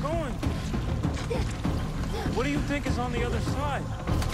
going? What do you think is on the other side?